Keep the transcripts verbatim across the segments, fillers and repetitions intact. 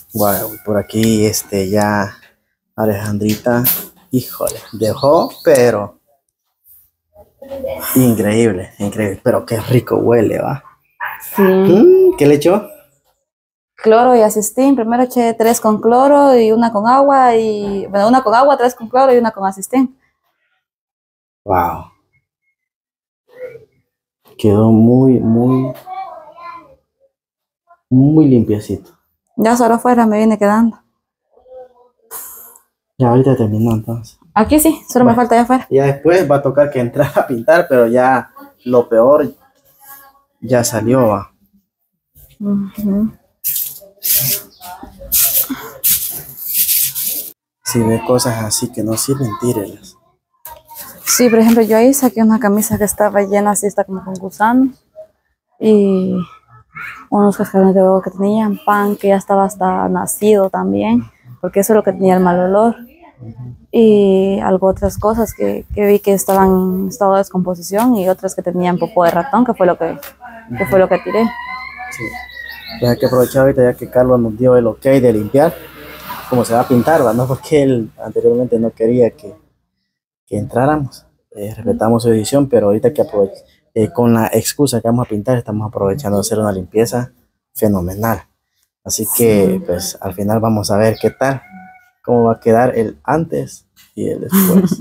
Bueno, por aquí este ya Alejandrita, híjole, dejó, pero increíble, increíble, pero qué rico huele, va. Sí. Mm, ¿qué le echó? Cloro y asistín. Primero eché tres con cloro y una con agua y, bueno, una con agua, tres con cloro y una con asistín. Wow, quedó muy, muy, muy limpiecito. Ya solo afuera me viene quedando. Ya ahorita terminó entonces. Aquí sí, solo me Bueno, falta allá afuera. ya después va a tocar que entrar a pintar, pero ya lo peor ya salió, va. Ujú. Si ve cosas así que no sirven, tírelas. Sí, por ejemplo, yo ahí saqué una camisa que estaba llena, así está como con gusanos. Y unos cascarones de huevo que tenían, pan que ya estaba hasta nacido también, porque eso es lo que tenía el mal olor. Y algo otras cosas que, que vi que estaban en estado de descomposición y otras que tenían popó de ratón, que fue lo que, que fue lo que tiré. Sí. Pues hay que aprovechar ahorita ya que Carlos nos dio el ok de limpiar, como se va a pintar, ¿va? No porque él anteriormente no quería que, que entráramos. Eh, respetamos su decisión, pero ahorita que aprove- eh, con la excusa que vamos a pintar, estamos aprovechando de hacer una limpieza fenomenal. Así que, Sí. pues, al final vamos a ver qué tal, cómo va a quedar el antes y el después.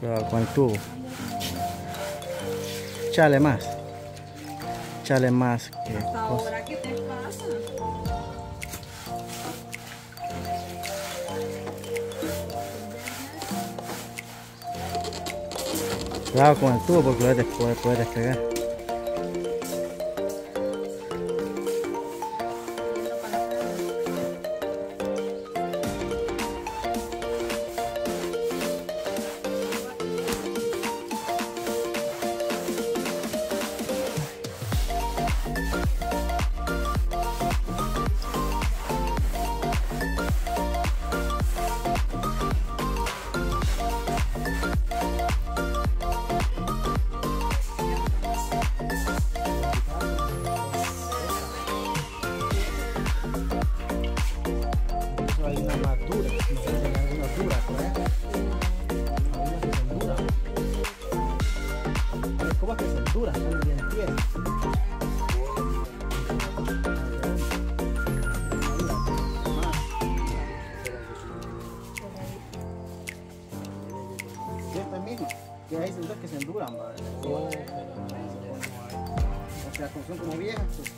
Cuidado con el tubo. Chale más. Chale más. Que ¿Hasta ahora qué te pasa? Cuidado con el tubo porque puede, puede, puede despegar. Hay una más dura, no sé si hay alguna dura, ¿verdad? Hay una que son duras. Hay escobas que son duras, son bien tiernas. Y esta misma, que hay sendas que se enduran, ¿vale? O sea, como son como viejas, pues.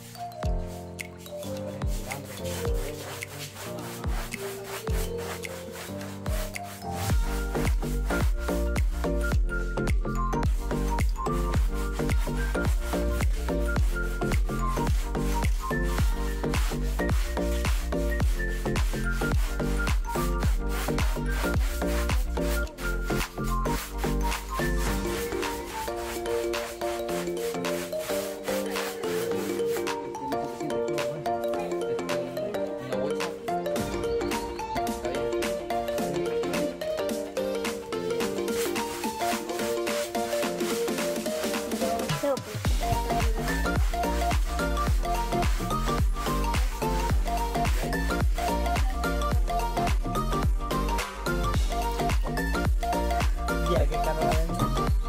Ya que carro adentro.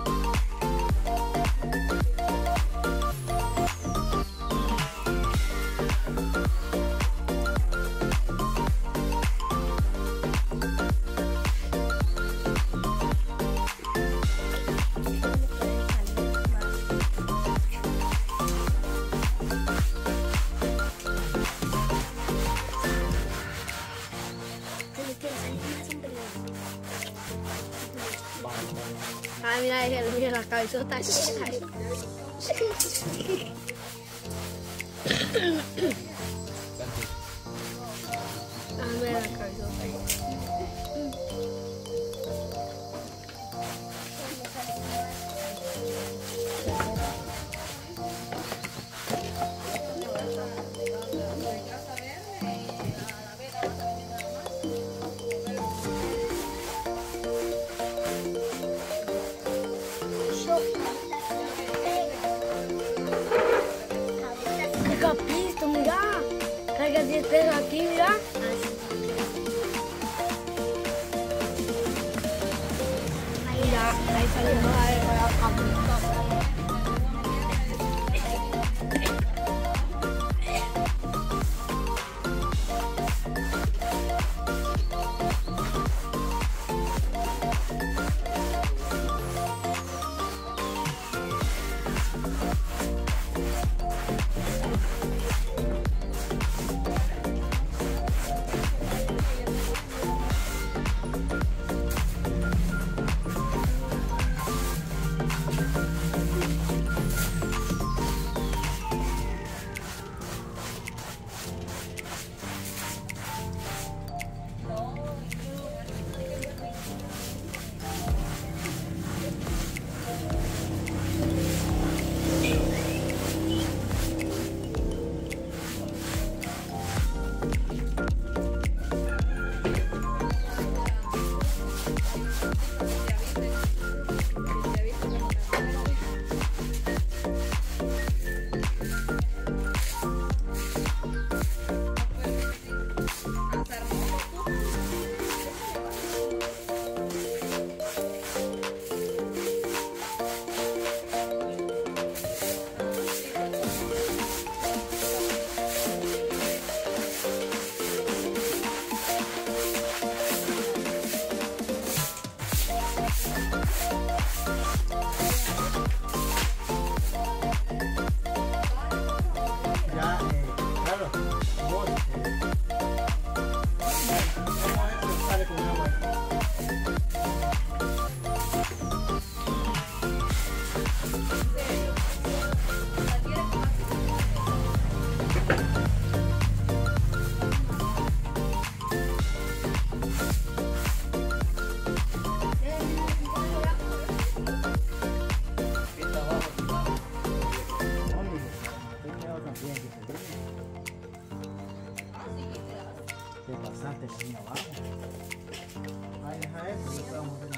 Ah, mira, mira la cabezota. Ah, mira la cabezota. ¡Qué capisto, mira! Carga diez pesos aquí, mira. Mira, ahí salimos a ver para acá. deja esto y estamos bien.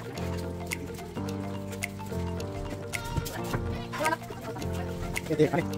¿Qué te